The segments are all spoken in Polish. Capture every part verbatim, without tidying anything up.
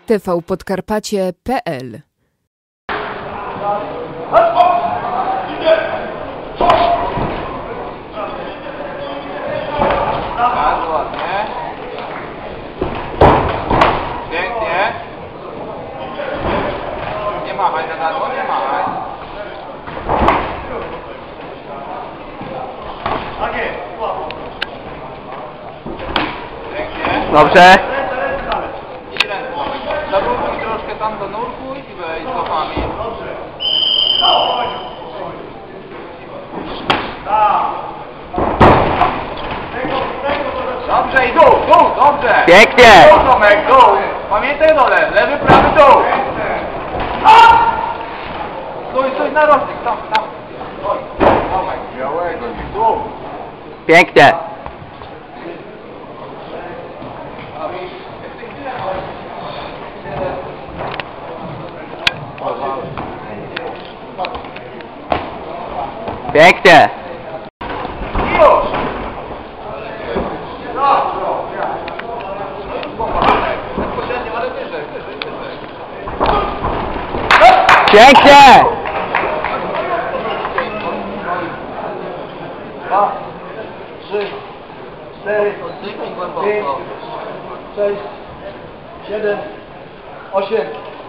tvpodkarpacie kropka p l. Tak, ładnie. Pięknie. Nie machaj na gardło, nie machaj. Pięknie. Dobrze. I ręce. Zawrócić troszkę tam do nurku i wejdź złapami. Dobrze i dół, dół, dobrze. Pięknie. Dół, Tomek, dół. Pamiętaj dole, lewy, prawy, dół. Stój, stój na rożnik, tam, tam. Stój, Tomek, białego, dół. Pięknie. Pięknie. Już! Bezpośrednio, ale wyżej, wyżej, wyżej. Pięknie. Dwa, trzy, cztery, Oddychnij pięć, głęboko. sześć, siedem, osiem.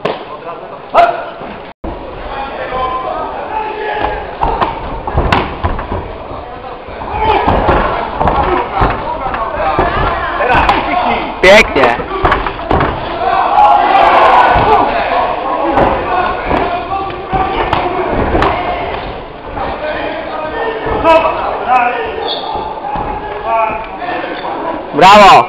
Teraz, kliknij. Pięknie. Brawo.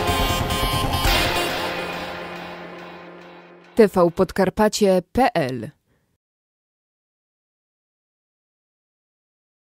tvpodkarpacie kropka p l